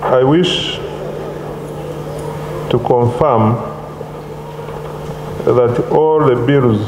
I wish to confirm that all the bills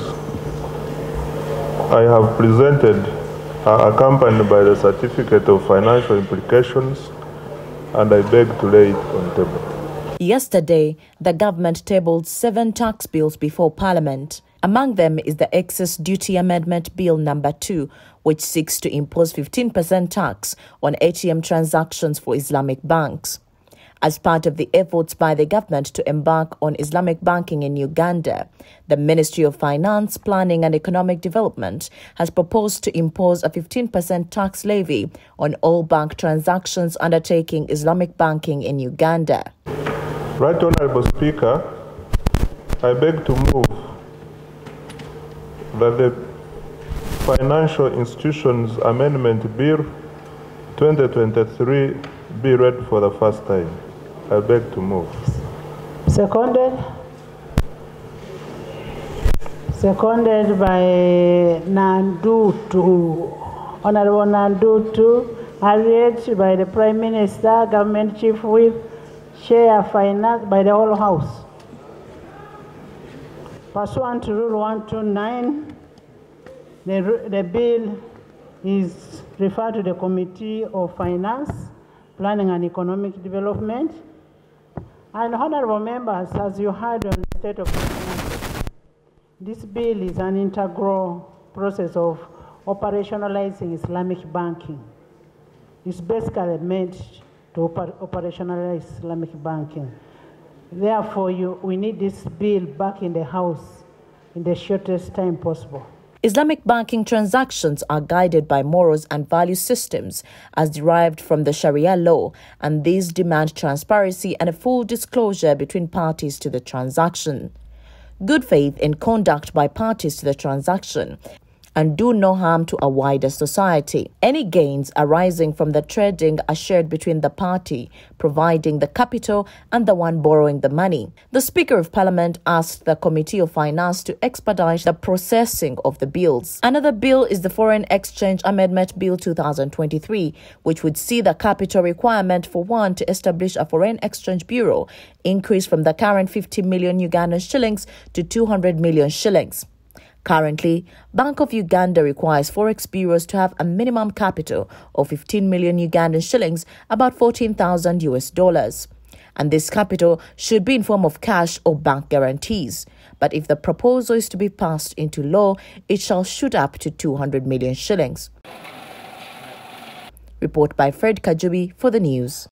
I have presented are accompanied by the certificate of financial implications, and I beg to lay it on the table. Yesterday, the government tabled 7 tax bills before Parliament. Among them is the Excess Duty Amendment Bill number 2, which seeks to impose 15% tax on ATM transactions for Islamic banks. As part of the efforts by the government to embark on Islamic banking in Uganda, the Ministry of Finance, Planning and Economic Development has proposed to impose a 15% tax levy on all bank transactions undertaking Islamic banking in Uganda. Right Honourable Speaker, I beg to move that the Financial Institutions Amendment Bill 2023 be read for the first time. I beg to move. Seconded. Seconded by Nandutu. Honorable Nandutu, read by the Prime Minister, Government Chief Whip, Chair Finance by the whole House. Pursuant to Rule 129, the bill is referred to the Committee of Finance, Planning and Economic Development. And honorable members, as you heard on the State of Finance, this bill is an integral process of operationalizing Islamic banking. It's basically meant to operationalize Islamic banking. Therefore, we need this bill back in the House in the shortest time possible. Islamic banking transactions are guided by morals and value systems as derived from the Sharia law, and these demand transparency and a full disclosure between parties to the transaction. Good faith in conduct by parties to the transaction and do no harm to a wider society. Any gains arising from the trading are shared between the party providing the capital and the one borrowing the money. The Speaker of Parliament asked the Committee of Finance to expedite the processing of the bills. Another bill is the Foreign Exchange Amendment Bill 2023, which would see the capital requirement for one to establish a foreign exchange bureau increase from the current 50 million Ugandan shillings to 200 million shillings. Currently, Bank of Uganda requires forex bureaus to have a minimum capital of 15 million Ugandan shillings, about $14,000. And this capital should be in form of cash or bank guarantees. But if the proposal is to be passed into law, it shall shoot up to 200 million shillings. Report by Fred Kajubi for the news.